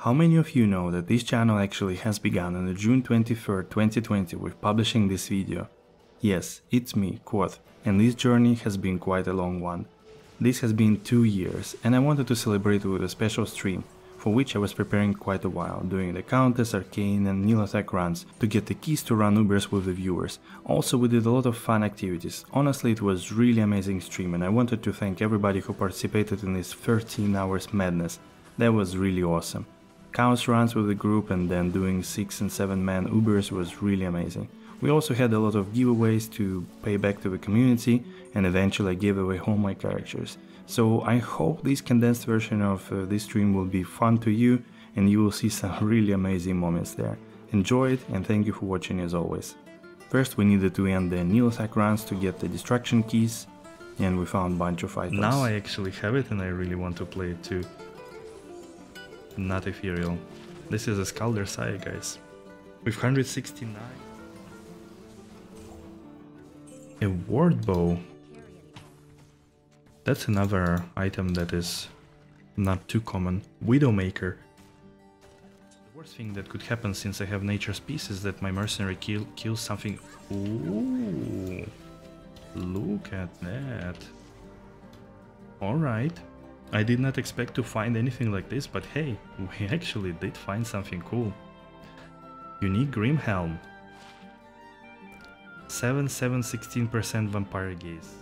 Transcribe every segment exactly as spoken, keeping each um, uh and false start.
How many of you know that this channel actually has begun on June twenty-third, twenty twenty with publishing this video? Yes, it's me, Quoth, and this journey has been quite a long one. This has been two years, and I wanted to celebrate with a special stream, for which I was preparing quite a while, doing the Countess, Arcane and Nilotech runs to get the keys to run Ubers with the viewers. Also, we did a lot of fun activities. Honestly, it was really amazing stream, and I wanted to thank everybody who participated in this thirteen hours madness. That was really awesome. Chaos runs with the group and then doing six and seven man Ubers was really amazing. We also had a lot of giveaways to pay back to the community, and eventually I gave away all my characters. So I hope this condensed version of uh, this stream will be fun to you and you will see some really amazing moments there. Enjoy it and thank you for watching as always. First we needed to end the Nilotech runs to get the destruction keys, and we found a bunch of items. Now I actually have it and I really want to play it too. Not ethereal. This is a Scalder Saya, guys. With one hundred sixty-nine. A ward bow. That's another item that is not too common. Widowmaker. The worst thing that could happen since I have Nature's Peace is that my mercenary kill kills something. Ooh. Look at that. Alright. I did not expect to find anything like this, but hey, we actually did find something cool. Unique Grimhelm. seven seven sixteen percent Vampire Gaze.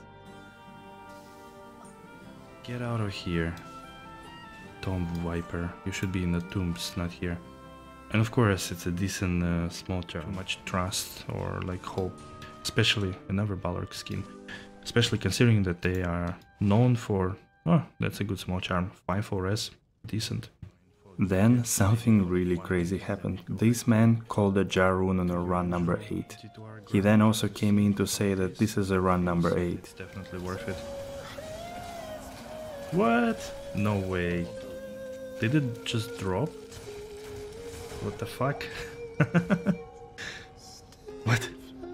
Get out of here. Tomb Viper. You should be in the tombs, not here. And of course, it's a decent uh, small charm. Too much trust or like hope. Especially another Balrog skin. Especially considering that they are known for... Oh, that's a good small charm. five four S, decent. Then something really crazy happened. This man called a Jar rune on a run number eight. He then also came in to say that this is a run number eight. It's definitely worth it. What? No way. Did it just drop? What the fuck? What?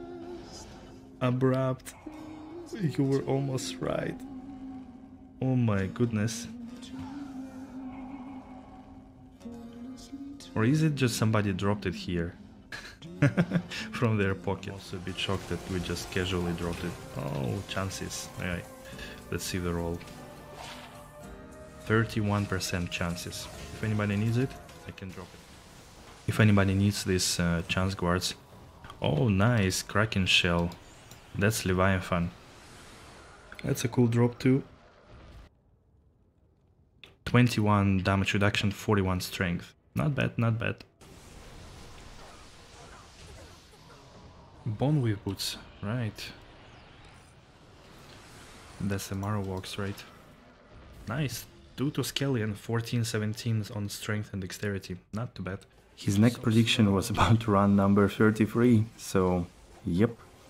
Abrupt. You were almost right. Oh my goodness. Or is it just somebody dropped it here? From their pocket. I'm also a bit shocked that we just casually dropped it. Oh, chances. Alright, let's see the roll. thirty-one percent chances. If anybody needs it, I can drop it. If anybody needs this uh, chance guards. Oh, nice. Kraken shell. That's Leviathan. That's a cool drop too. twenty-one damage reduction, forty-one strength. Not bad, not bad. Bone Weave boots, right. That's the Marowalks, right? Nice. two to Skelly and fourteen seventeen on strength and dexterity. Not too bad. His next prediction was about to run number thirty-three, so yep.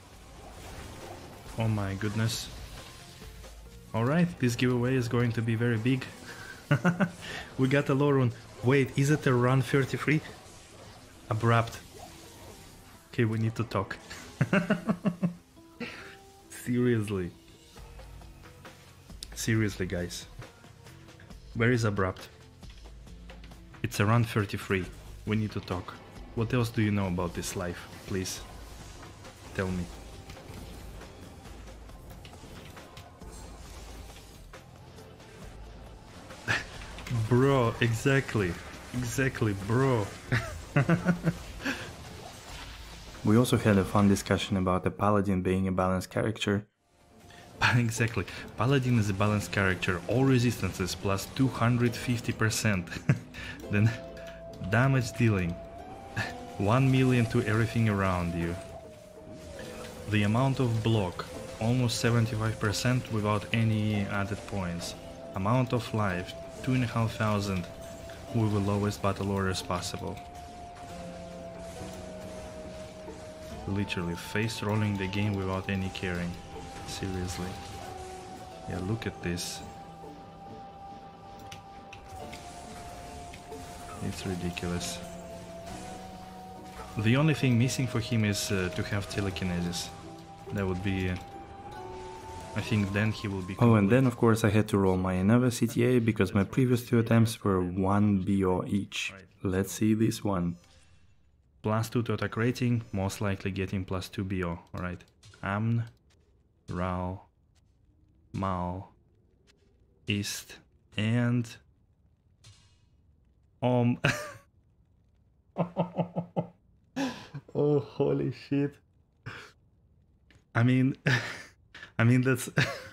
Oh my goodness. Alright, this giveaway is going to be very big. We got a low rune. Wait, is it a run thirty-three? Abrupt. Okay, we need to talk. Seriously. Seriously, guys. Where is Abrupt? It's a run thirty-three. We need to talk. What else do you know about this life? Please, tell me. Bro, exactly. Exactly, bro. We also had a fun discussion about the Paladin being a balanced character. Exactly. Paladin is a balanced character. All resistances plus two hundred fifty percent. Then damage dealing. one million to everything around you. The amount of block. Almost seventy-five percent without any added points. Amount of life. two and a half thousand with the lowest battle orders possible. Literally face rolling the game without any caring. Seriously. Yeah, look at this. It's ridiculous. The only thing missing for him is uh, to have telekinesis. That would be uh, I think then he will be... Oh, and then of course I had to roll my another C T A because my previous two attempts were one B O each. Right. Let's see this one. Plus two to attack rating, most likely getting plus two B O, alright. Amn, Ral, Mal, East, and... Um... Oh, holy shit. I mean... I mean, that's...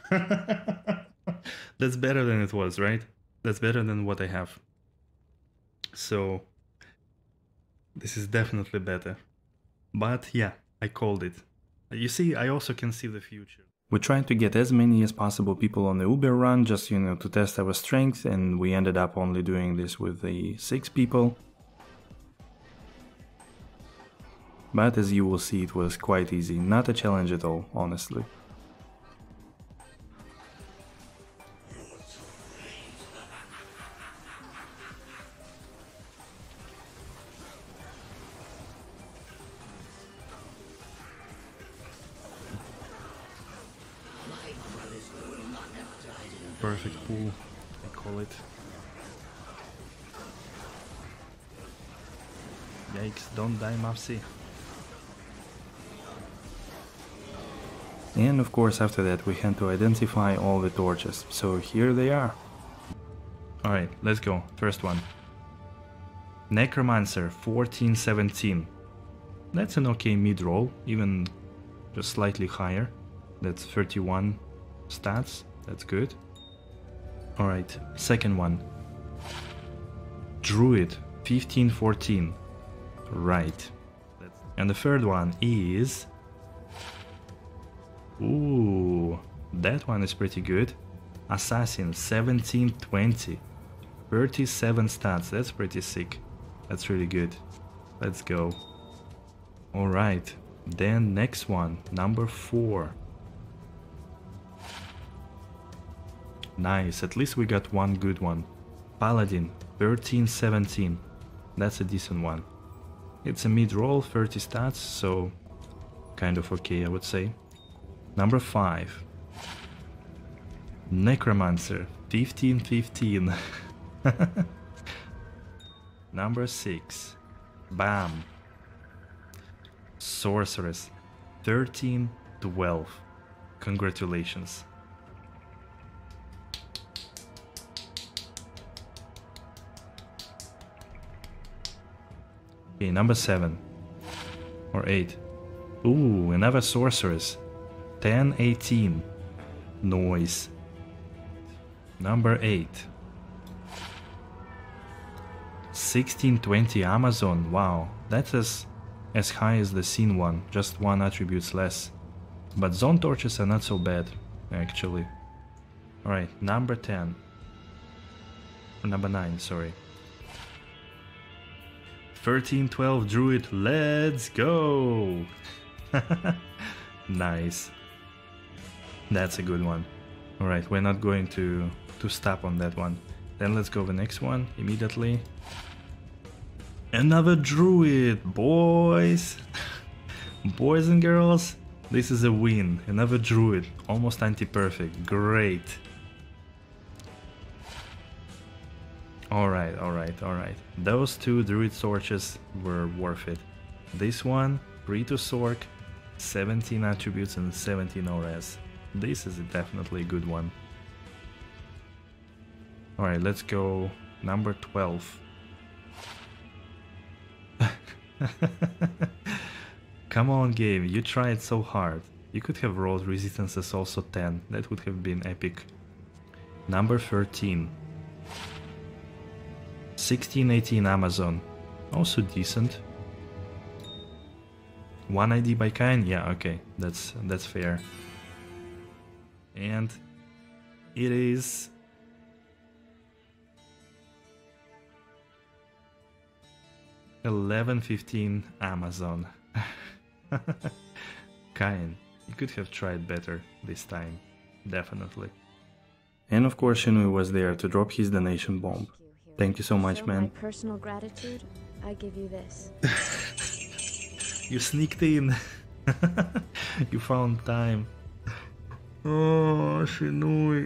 That's better than it was, right? That's better than what I have. So... This is definitely better. But yeah, I called it. You see, I also can see the future. We tried to get as many as possible people on the Uber run, just, you know, to test our strength, and we ended up only doing this with the six people. But as you will see, it was quite easy, not a challenge at all, honestly. Perfect pool, I call it. Yikes, don't die, Mopsy. And of course after that we had to identify all the torches, so here they are. Alright, let's go, first one. Necromancer, fourteen seventeen. That's an okay mid-roll, even just slightly higher. That's thirty-one stats, that's good. Alright, second one. Druid, fifteen fourteen. Right. And the third one is... Ooh, that one is pretty good. Assassin, seventeen twenty. thirty-seven stats, that's pretty sick. That's really good. Let's go. Alright, then next one, number four. Nice, at least we got one good one. Paladin, thirteen seventeen. That's a decent one. It's a mid-roll, thirty stats, so kind of okay, I would say. Number five. Necromancer, fifteen fifteen. Number six. Bam. Sorceress, thirteen twelve. Congratulations. Okay, number seven. Or eight. Ooh, another sorceress. ten eighteen. Noise. Number eight. sixteen twenty Amazon. Wow, that's as, as high as the scene one. Just one attributes less. But zone torches are not so bad, actually. Alright, number ten. Number nine, sorry. thirteen twelve Druid, let's go! Nice. That's a good one. Alright, we're not going to, to stop on that one. Then let's go the next one immediately. Another Druid, boys! Boys and girls, this is a win. Another Druid, almost anti-perfect, great. Alright, alright, alright. Those two Druid torches were worth it. This one, three to Sork, seventeen attributes and seventeen O S. This is definitely a good one. Alright, let's go number twelve. Come on, game, you tried so hard. You could have rolled resistances also ten, that would have been epic. Number thirteen. sixteen eighteen Amazon, also decent. one I D by Kain, yeah, okay, that's that's fair. And it is eleven fifteen Amazon. Kain, you could have tried better this time, definitely. And of course Shinui was there to drop his donation bomb. Thank you so much, Show man. my personal gratitude, I give you this. You sneaked in. You found time. Oh, Shinui.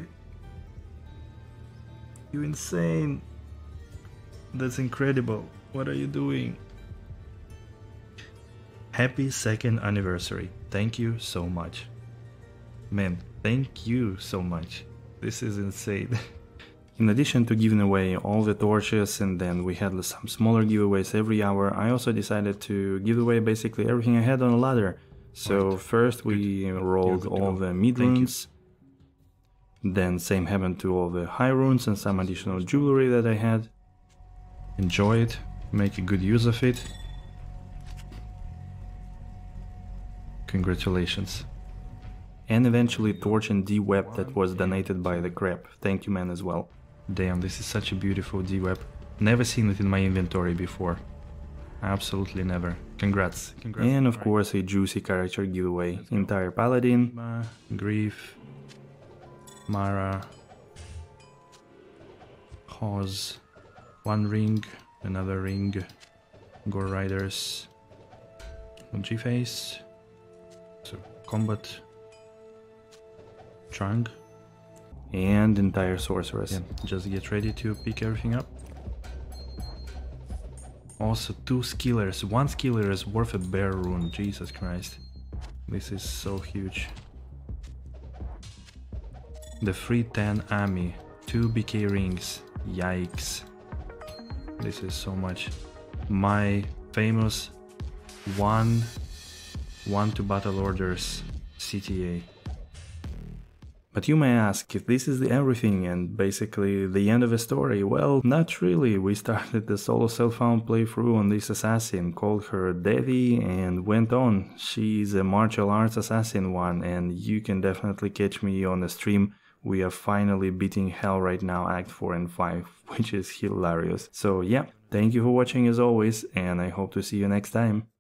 You insane. That's incredible. What are you doing? Happy second anniversary. Thank you so much. Man, thank you so much. This is insane. In addition to giving away all the torches, and then we had some smaller giveaways every hour, I also decided to give away basically everything I had on the ladder. So right. First we good. rolled all the mid runes, then same happened to all the high runes and some additional jewelry that I had. Enjoy it, make a good use of it. Congratulations. And eventually torch and D-web that was donated by the crab. Thank you, man, as well. Damn, this is such a beautiful D-web. Never seen it in my inventory before. Absolutely never. Congrats. Congrats. And of course a juicy character giveaway. Entire paladin, Ma, Grief, Mara, Hawes, one ring, another ring, Gore Riders, G-Face, so combat, Trunk, and entire sorceress. Yeah, just get ready to pick everything up. Also two skillers. One skiller is worth a bear rune. Jesus Christ. This is so huge. The three ten Ami. Two B K rings. Yikes. This is so much. My famous one one to battle orders C T A. But you may ask if this is the everything and basically the end of the story. Well, not really. We started the solo self-found playthrough on this assassin, called her Devi, and went on. She's a martial arts assassin one, and you can definitely catch me on the stream. We are finally beating hell right now, Act four and five, which is hilarious. So yeah, thank you for watching as always, and I hope to see you next time.